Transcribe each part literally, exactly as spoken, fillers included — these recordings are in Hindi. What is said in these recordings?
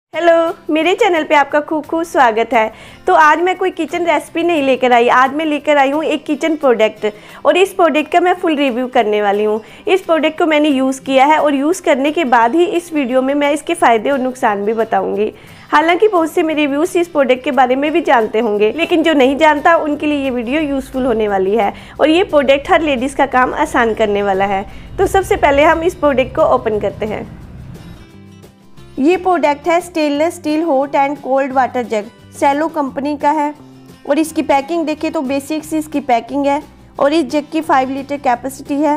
हेलो, मेरे चैनल पे आपका खूब खूब स्वागत है। तो आज मैं कोई किचन रेसिपी नहीं लेकर आई, आज मैं लेकर आई हूँ एक किचन प्रोडक्ट और इस प्रोडक्ट का मैं फुल रिव्यू करने वाली हूँ। इस प्रोडक्ट को मैंने यूज़ किया है और यूज़ करने के बाद ही इस वीडियो में मैं इसके फ़ायदे और नुकसान भी बताऊँगी। हालांकि बहुत से मेरे व्यूज़ इस प्रोडक्ट के बारे में भी जानते होंगे, लेकिन जो नहीं जानता उनके लिए ये वीडियो यूज़फुल होने वाली है और ये प्रोडक्ट हर लेडीज़ का काम आसान करने वाला है। तो सबसे पहले हम इस प्रोडक्ट को ओपन करते हैं। ये प्रोडक्ट है stainless steel hot and cold water jug, Cello company का है और इसकी पैकिंग देखें तो बेसिक सी इसकी पैकिंग है और इस जग की फाइव लीटर कैपेसिटी है।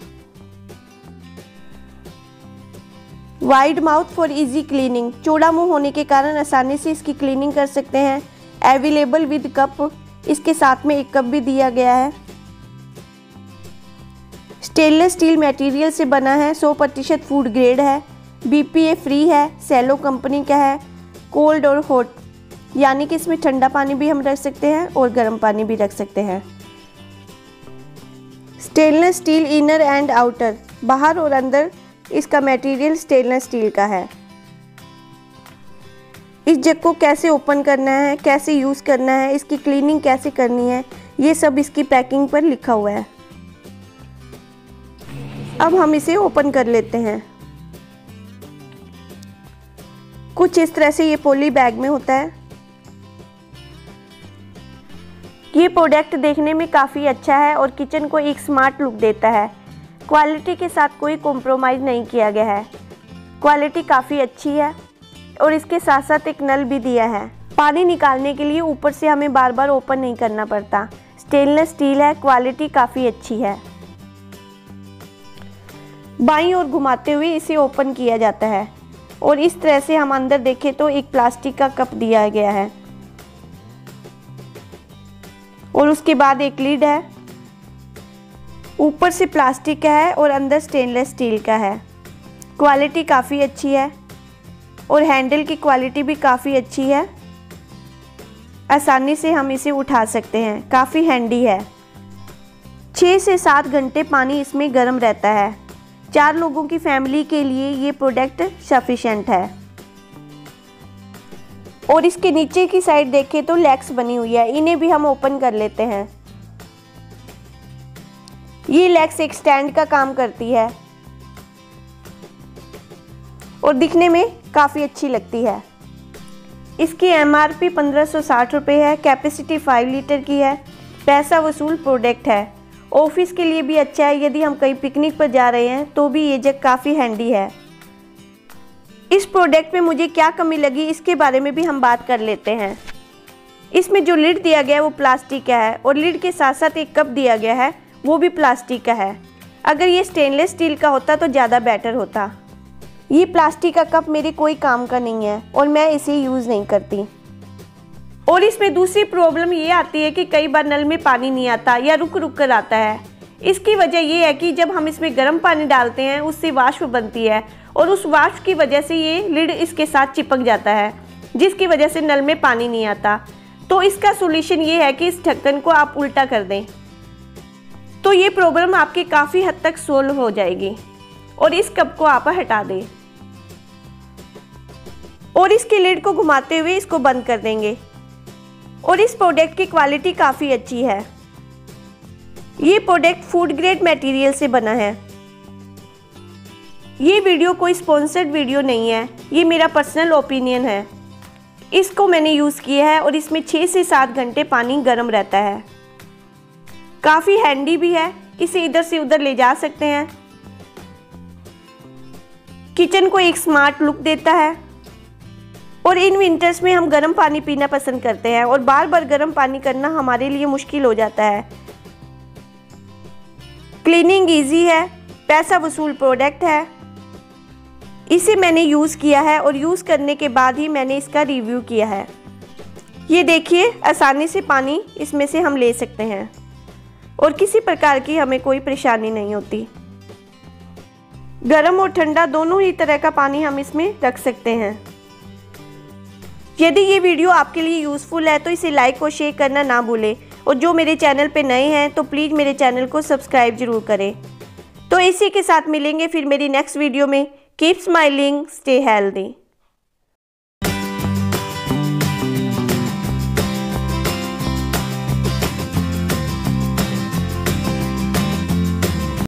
Wide mouth for easy cleaning, चौड़ा मुंह होने के कारण आसानी से इसकी क्लीनिंग कर सकते हैं। अवेलेबल विद कप, इसके साथ में एक कप भी दिया गया है। स्टेनलेस स्टील मटेरियल से बना है, सौ प्रतिशत फूड ग्रेड है, बी पी ए फ्री है, सेलो कंपनी का है। कोल्ड और हॉट यानी कि इसमें ठंडा पानी भी हम रख सकते हैं और गर्म पानी भी रख सकते हैं। Stainless steel inner and outer, बाहर और अंदर इसका मटेरियल स्टेनलेस स्टील का है। इस जग को कैसे ओपन करना है, कैसे यूज़ करना है, इसकी क्लीनिंग कैसे करनी है, ये सब इसकी पैकिंग पर लिखा हुआ है। अब हम इसे ओपन कर लेते हैं। कुछ इस तरह से ये पॉली बैग में होता है। ये प्रोडक्ट देखने में काफ़ी अच्छा है और किचन को एक स्मार्ट लुक देता है। क्वालिटी के साथ कोई कॉम्प्रोमाइज़ नहीं किया गया है, क्वालिटी काफ़ी अच्छी है और इसके साथ साथ एक नल भी दिया है। पानी निकालने के लिए ऊपर से हमें बार बार ओपन नहीं करना पड़ता। स्टेनलेस स्टील है, क्वालिटी काफ़ी अच्छी है। बाईं ओर घुमाते हुए इसे ओपन किया जाता है और इस तरह से हम अंदर देखें तो एक प्लास्टिक का कप दिया गया है और उसके बाद एक लिड है। ऊपर से प्लास्टिक का है और अंदर स्टेनलेस स्टील का है। क्वालिटी काफ़ी अच्छी है और हैंडल की क्वालिटी भी काफ़ी अच्छी है। आसानी से हम इसे उठा सकते हैं, काफ़ी हैंडी है। छः से सात घंटे पानी इसमें गर्म रहता है। चार लोगों की फैमिली के लिए ये प्रोडक्ट सफिशिएंट है। और इसके नीचे की साइड देखें तो लेग्स बनी हुई है, इन्हें भी हम ओपन कर लेते हैं। ये लेग्स एक स्टैंड का काम करती है और दिखने में काफ़ी अच्छी लगती है। इसकी एम आर पी पंद्रह सौ साठ रुपये है, कैपेसिटी फाइव लीटर की है, पैसा वसूल प्रोडक्ट है। ऑफिस के लिए भी अच्छा है, यदि हम कहीं पिकनिक पर जा रहे हैं तो भी ये जग काफ़ी हैंडी है। इस प्रोडक्ट में मुझे क्या कमी लगी इसके बारे में भी हम बात कर लेते हैं। इसमें जो लिड दिया गया है वो प्लास्टिक का है और लिड के साथ साथ एक कप दिया गया है, वो भी प्लास्टिक का है। अगर ये स्टेनलेस स्टील का होता तो ज़्यादा बेटर होता। ये प्लास्टिक का कप मेरे कोई काम का नहीं है और मैं इसे यूज़ नहीं करती। और इसमें दूसरी प्रॉब्लम ये आती है कि कई बार नल में पानी नहीं आता या रुक रुक कर आता है। इसकी वजह ये है कि जब हम इसमें गर्म पानी डालते हैं उससे वाष्प बनती है और उस वाष्प की वजह से ये लिड इसके साथ चिपक जाता है, जिसकी वजह से नल में पानी नहीं आता। तो इसका सोल्यूशन ये है कि इस ढक्कन को आप उल्टा कर दें, तो ये प्रॉब्लम आपकी काफ़ी हद तक सोल्व हो जाएगी। और इस कप को आप हटा दें और इसके लिड को घुमाते हुए इसको बंद कर देंगे। और इस प्रोडक्ट की क्वालिटी काफ़ी अच्छी है। ये प्रोडक्ट फूड ग्रेड मटेरियल से बना है। ये वीडियो कोई स्पॉन्सर्ड वीडियो नहीं है, ये मेरा पर्सनल ओपिनियन है। इसको मैंने यूज़ किया है और इसमें छः से सात घंटे पानी गर्म रहता है। काफ़ी हैंडी भी है, इसे इधर से उधर ले जा सकते हैं। किचन को एक स्मार्ट लुक देता है और इन विंटर्स में हम गर्म पानी पीना पसंद करते हैं और बार बार गर्म पानी करना हमारे लिए मुश्किल हो जाता है। क्लीनिंग इजी है, पैसा वसूल प्रोडक्ट है। इसे मैंने यूज़ किया है और यूज़ करने के बाद ही मैंने इसका रिव्यू किया है। ये देखिए, आसानी से पानी इसमें से हम ले सकते हैं और किसी प्रकार की हमें कोई परेशानी नहीं होती। गर्म और ठंडा दोनों ही तरह का पानी हम इसमें रख सकते हैं। यदि ये वीडियो आपके लिए यूज़फुल है तो इसे लाइक और शेयर करना ना भूलें और जो मेरे चैनल पे नए हैं तो प्लीज़ मेरे चैनल को सब्सक्राइब ज़रूर करें। तो इसी के साथ मिलेंगे फिर मेरी नेक्स्ट वीडियो में। Keep smiling, stay healthy.